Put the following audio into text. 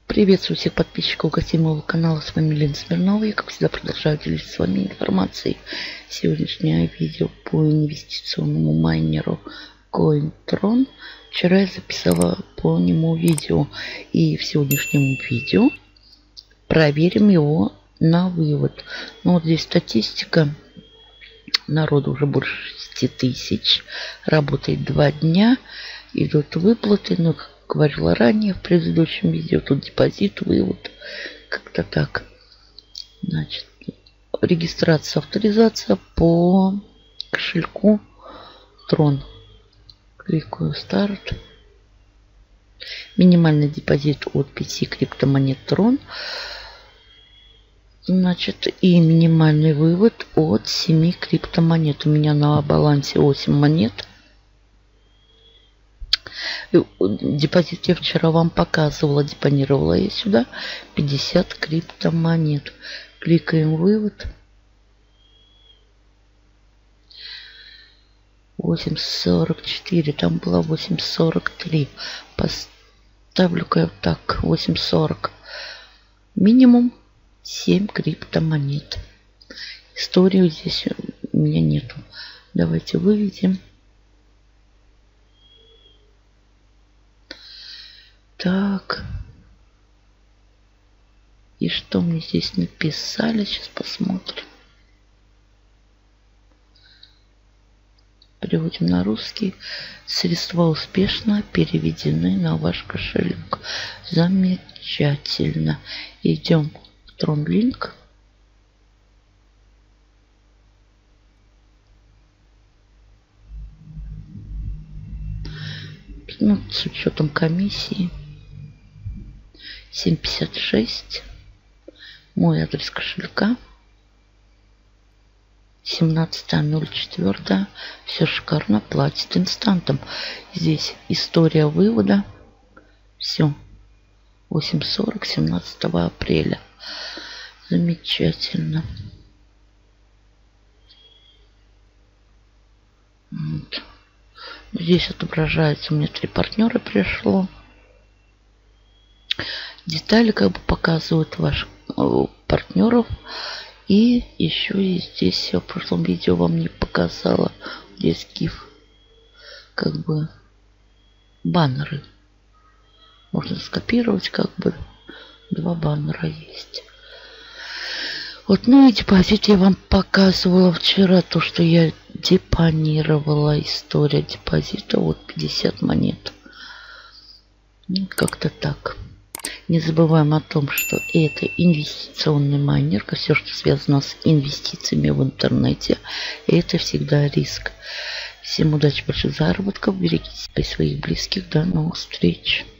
Приветствую всех подписчиков гостей моего канала. С вами Лена Смирнова. Я, как всегда, продолжаю делиться с вами информацией. Сегодняшнее видео по инвестиционному майнеру CoinTron. Вчера я записала по нему видео. И в сегодняшнем видео проверим его на вывод. Ну, вот здесь статистика. Народу уже больше 6 тысяч. Работает 2 дня. Идут выплаты. Но, как говорила ранее в предыдущем видео, тут депозит, вывод. Как-то так. Значит, регистрация, авторизация по кошельку Tron. Кликаю старт. Минимальный депозит от 5 криптомонет Tron. Значит, и минимальный вывод от 7 криптомонет. У меня на балансе 8 монет. Депозит я вчера вам показывала. Депонировала я сюда 50 криптомонет. Кликаем вывод. 8.44. Там было 8.43. Поставлю-ка я так. 8.40. Минимум 7 криптомонет. Историю здесь у меня нету. Давайте выведем. Так. И что мне здесь написали? Сейчас посмотрим. Переводим на русский. Средства успешно переведены на ваш кошелек. Замечательно. Идем в TronLink. Ну, с учетом комиссии. 7.56. Мой адрес кошелька. 17.04. Все шикарно. Платит инстантом. Здесь история вывода. Все. 8.40. 17 апреля. Замечательно. Вот. Здесь отображается, у меня 3 партнера пришло. Детали как бы показывают ваших партнеров. И еще здесь я в прошлом видео вам не показала. Здесь гиф. Как бы баннеры. Можно скопировать как бы. 2 баннера есть. Вот, ну и депозит я вам показывала вчера. То, что я депонировала. История депозита. Вот 50 монет. Ну, как-то так. Не забываем о том, что это инвестиционный майнер. Все, что связано с инвестициями в интернете. Это всегда риск. Всем удачи, больших заработков. Берегите себя и своих близких. До новых встреч.